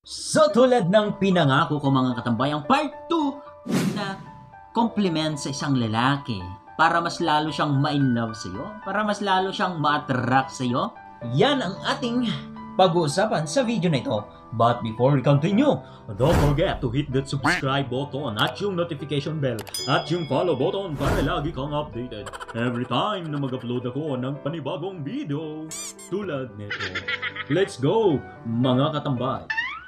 So tulad ng pinangako ko mga katambayang part 2 na compliment sa isang lalaki para mas lalo siyang ma-in-love sa'yo, para mas lalo siyang ma-attract sa'yo, yan ang ating pag-uusapan sa video na ito. But before we continue, don't forget to hit that subscribe button at yung notification bell at yung follow button para lagi kang updated every time na mag-upload ako ng panibagong video tulad nito. Let's go mga katambay!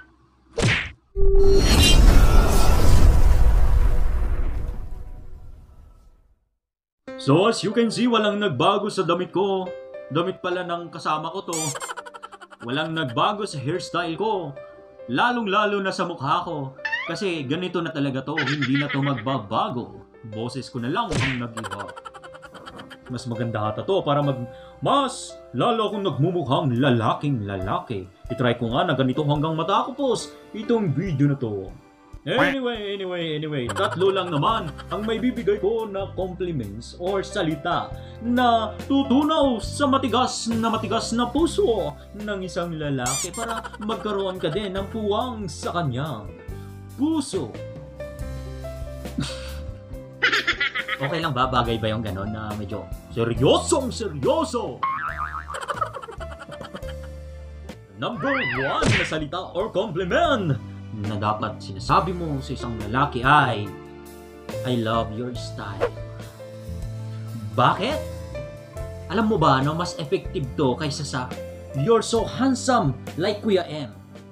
So as you can see, walang nagbago sa damit ko. Damit pala ng kasama ko to. Walang nagbago sa hairstyle ko. Lalong-lalo na sa mukha ko. Kasi ganito na talaga to, hindi na to magbabago. Boses ko na lang ang nag-iba. Mas maganda ata to para mas lalo akong nagmumukhang lalaking lalaki. I-try ko nga na ganito hanggang matapos itong video na to. Anyway, tatlo lang naman ang may bibigay ko na compliments or salita na tutunaw sa matigas na puso ng isang lalaki para magkaroon ka din ng puwang sa kanyang puso. Okay lang ba? Bagay ba yung ganon na medyo seryoso? Number 1 na salita or compliment na dapat sinasabi mo sa isang lalaki ay I love your style. Bakit? Alam mo ba no, mas effective to kaysa sa you're so handsome like Kuya M.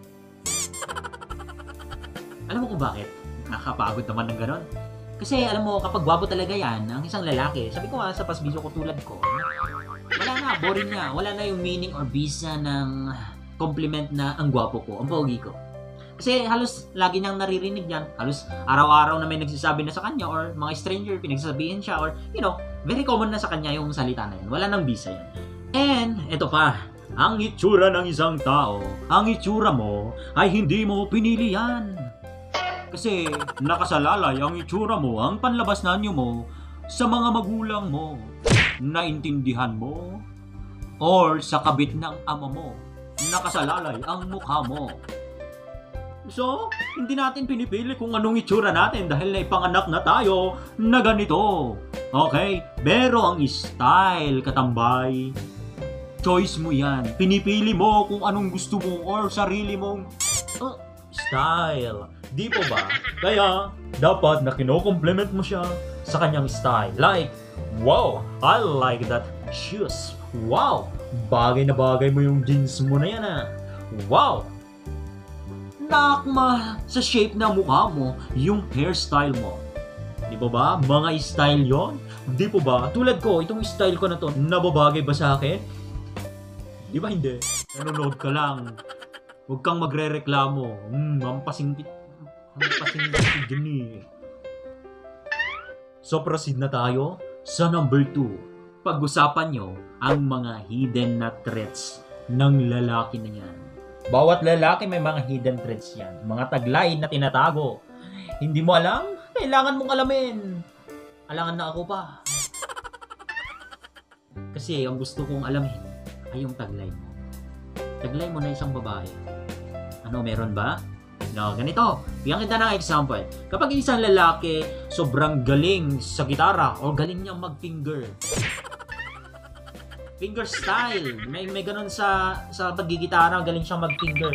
Alam mo kung bakit? Nakakapagod naman ng ganon. Kasi alam mo, kapag gwapo talaga yan, ang isang lalaki, sabi ko nga sa pasbiso ko tulad ko, wala na, boring na. Wala na yung meaning or visa ng compliment na ang gwapo ko, ang pogi ko. Kasi halos lagi niyang naririnig yan. Halos araw-araw na may nagsasabi na sa kanya or mga stranger, pinagsasabihin siya or, very common na sa kanya yung salita na yan. Wala nang visa yan. And, eto pa, ang itsura ng isang tao, ang itsura mo ay hindi mo pinili yan. Kasi nakasalalay ang itsura mo, ang panlabas na anyo mo sa mga magulang mo, naintindihan mo, or sa kabit ng ama mo, nakasalalay ang mukha mo. So, hindi natin pinipili kung anong itsura natin dahil naipanganak na tayo na ganito. Okay? Pero ang style, katambay, choice mo yan. Pinipili mo kung anong gusto mo or sarili mong style. Di po ba? Kaya, dapat na kino-compliment mo siya sa kanyang style. Like, wow, I like that shoes. Wow, bagay na bagay mo yung jeans mo na yan ah. Wow, nakma sa shape na mukha mo yung hairstyle mo. Di po ba? Mga style yon. Di po ba? Tulad ko, itong style ko na to, nababagay ba sa akin? Di ba hindi? Nanonood ka lang. Huwag kang magre-reklamo. Mampasing dyan eh. So proceed na tayo sa number 2. Pag-usapan nyo ang mga hidden na traits ng lalaki na yan. Bawat lalaki may mga hidden traits yan. Mga taglay na tinatago. Hindi mo alam? Kailangan mong alamin. Alangan na ako pa. Kasi ang gusto kong alamin ay yung taglay mo. Taglay mo na isang babae. Ano, meron ba? No, ganito. Bigyan kita ng example. Kapag isang lalaki sobrang galing sa gitara o galing niyang mag-finger. Finger style. May ganun sa paggigitara, galing siyang mag-finger.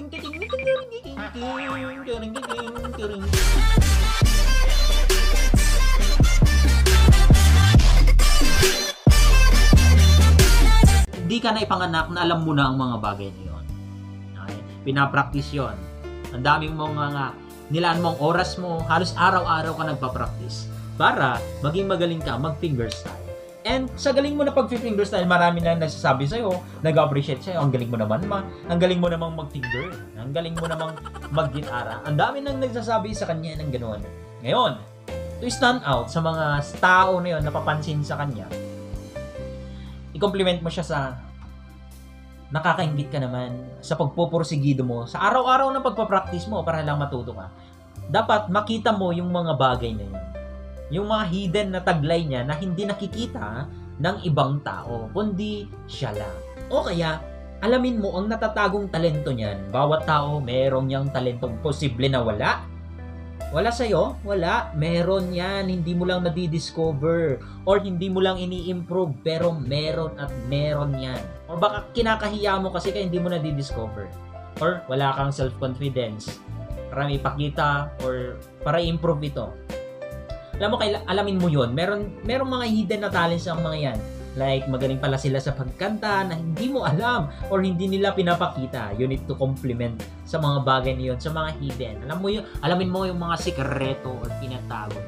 Hindi ka na ipanganak na alam mo na ang mga bagay na yun. Okay? Pinapractice yun. Ang daming mga nilaan mong oras mo, halos araw-araw ka nagpa-practice para maging magaling ka mag-finger style. And sa galing mo na pag-finger style, marami na nagsasabi sa'yo, nag-appreciate sa'yo, ang galing mo naman ang galing mo namang mag-finger, ang galing mo namang mag-gitara. Ang dami nang nagsasabi sa kanya ng ganoon. Ngayon, to stand out sa mga tao na yun, napapansin sa kanya, i-compliment mo siya sa nakakaingit ka naman sa pagpupursigido mo, sa araw-araw na pagpapractice mo para lang matuto ka. Dapat makita mo yung mga bagay na yun. Yung mga hidden na taglay niya na hindi nakikita ng ibang tao, kundi siya lang. O kaya, alamin mo ang natatagong talento niyan. Bawat tao merong niyang talentong posible na wala. Wala sa'yo? Wala. Meron yan. Hindi mo lang nadidiscover. Or hindi mo lang ini-improve. Pero meron at meron yan. Or baka kinakahiya mo kasi kaya hindi mo nadidiscover. Or wala kang self-confidence. Para may ipakita or para i-improve ito. Alam mo, alamin mo yun. Merong mga hidden na talents ang mga yan. Like, magaling pala sila sa pagkanta na hindi mo alam or hindi nila pinapakita. You need to compliment sa mga bagay na yun, sa mga hidden. Alam mo yun, alamin mo yung mga sikreto or pinatago.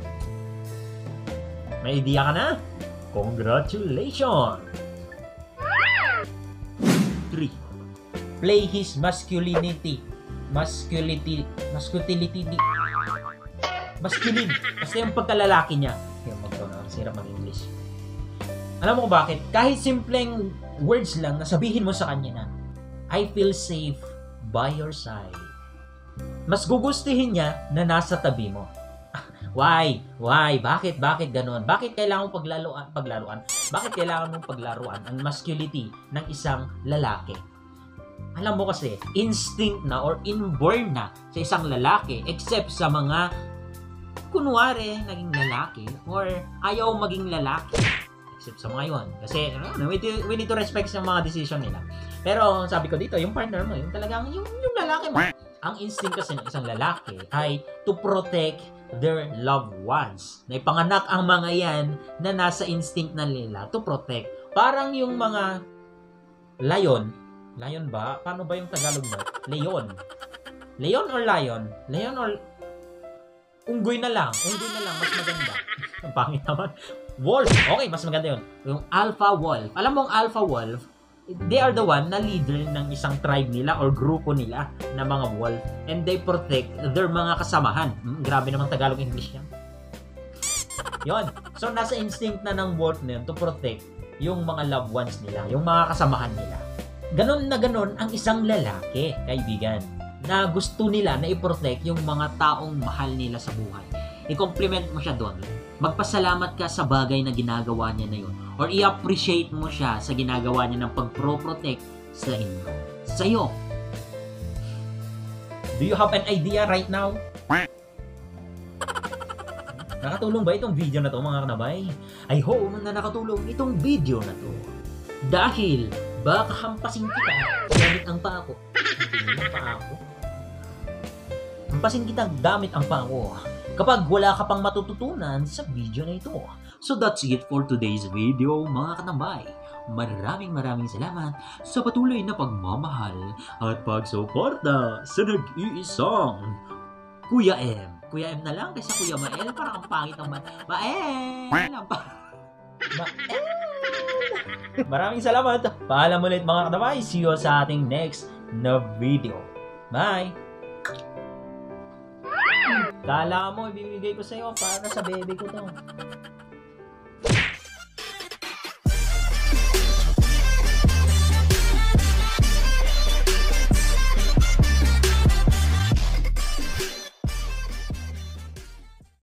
May idea ka na? Congratulations! 3. Play his masculinity. Masculine. Kasi yung pagkalalaki niya. Yung sirap mag-English. Alam mo ko bakit? Kahit simpleng words lang na sabihin mo sa kanya na, I feel safe by your side. Mas gugustuhin niya na nasa tabi mo. Why? Bakit ganon? Bakit kailangan mong paglaruan? Bakit kailangan mong paglaruan ang masculinity ng isang lalaki? Alam mo kasi, instinct na or inborn na sa isang lalaki except sa mga kunwari naging lalaki or ayaw maging lalaki. Except sa mga yun. Kasi we need to respect sa mga decision nila. Pero sabi ko dito, yung partner mo, yung talagang yung lalaki mo. Ang instinct kasi ng isang lalaki ay to protect their loved ones. Naipanganak ang mga yan na nasa instinct na nila to protect. Parang yung mga lion ba? Paano ba yung Tagalog mo? Leon or lion? Leon or unggoy na lang, mas maganda. Ang pangit naman. Wolf. Okay, mas maganda yun. Yung alpha wolf. Alam mo ang alpha wolf, they are the one na leader ng isang tribe nila or grupo nila na mga wolf. And they protect their mga kasamahan. Grabe namang Tagalog English yan. Yun. So, nasa instinct na ng wolf na yun to protect yung mga loved ones nila, yung mga kasamahan nila. Ganon na ganon ang isang lalaki, kaibigan, na gusto nila na i-protect yung mga taong mahal nila sa buhay. I-compliment mo siya doon. Magpasalamat ka sa bagay na ginagawa niya na yun. Or i-appreciate mo siya sa ginagawa niya ng pag-pro-protect sa inyo. Sa'yo. Do you have an idea right now? Nakatulong ba itong video na to, mga kanabay? I hope na nakatulong itong video na to. Dahil baka hampasin kita gamit ang paa ko. Hampasin kita gamit ang paa ko kapag wala ka pang matututunan sa video na ito. So that's it for today's video, mga kanambay. Maraming salamat sa patuloy na pagmamahal at pagsuporta sa nag-iisang Kuya M. Kuya M na lang kaysa Kuya Mael. Parang ang pangit ng Mael. Maraming salamat. Paalam ulit, mga kanambay. See you sa ating next na video. Bye! Kala mo, ibibigay ko sa'yo para sa baby ko to.